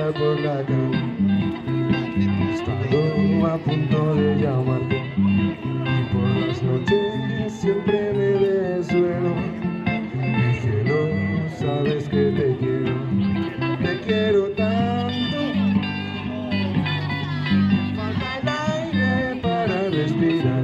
pasar por la calle. He estado a punto de llamarte y por las noches siempre me desvelo. Mi cielo, sabes que te quiero tanto. Falta el aire para respirar.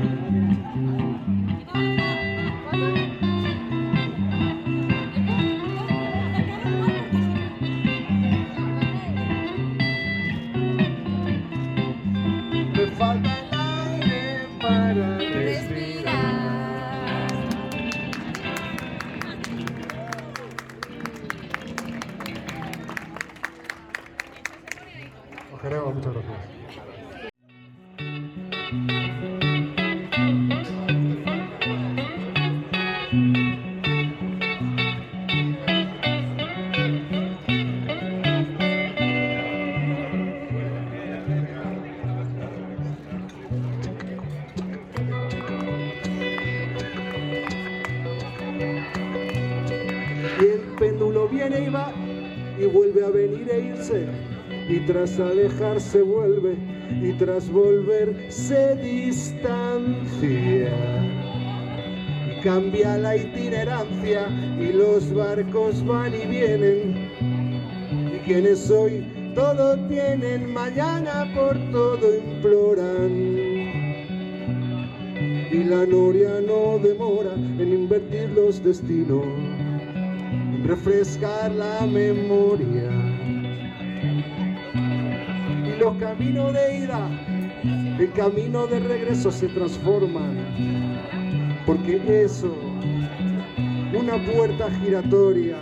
Me falta el aire para respirar. Os queremos, muchas gracias. Y el péndulo viene y va y vuelve a venir e irse, y tras alejarse vuelve y tras volver se distancia y cambia la itinerancia y los barcos van y vienen, y quienes hoy todo tienen mañana por todo imploran. Y la noria no demora en invertir los destinos, en refrescar la memoria. Y los caminos de ida, el camino de regreso se transforman, porque eso, una puerta giratoria,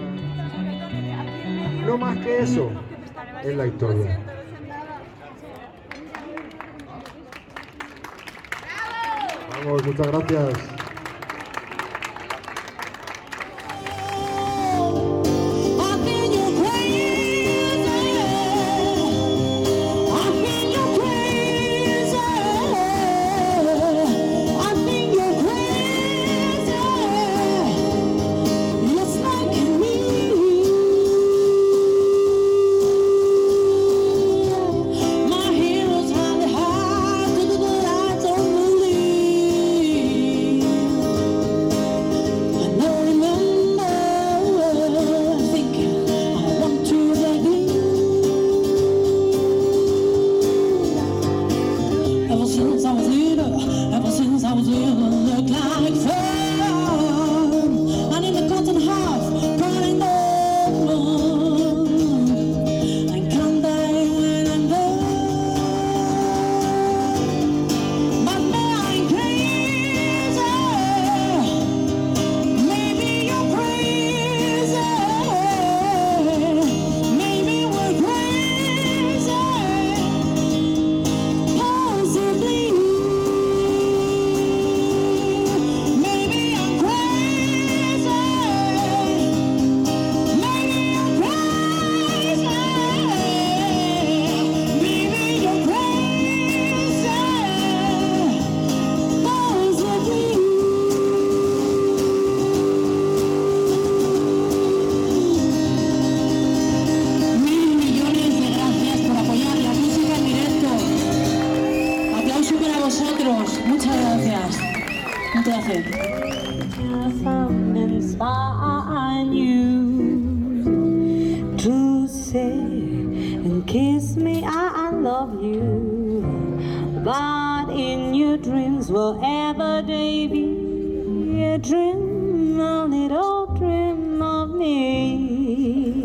no más que eso, es la historia. Vamos, muchas gracias. Muchas gracias. Muchas gracias. To say and kiss me, I love you, but in your dreams forever they be a dream, a little dream of me.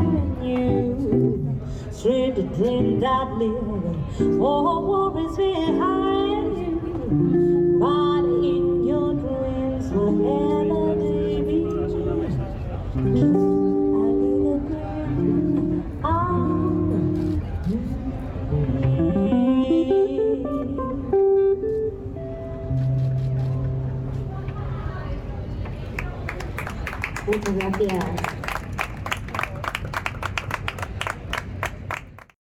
and you. Straight to dream that live, all worries behind you. But in your dreams, wherever they be, a little dream of me. Muchas gracias.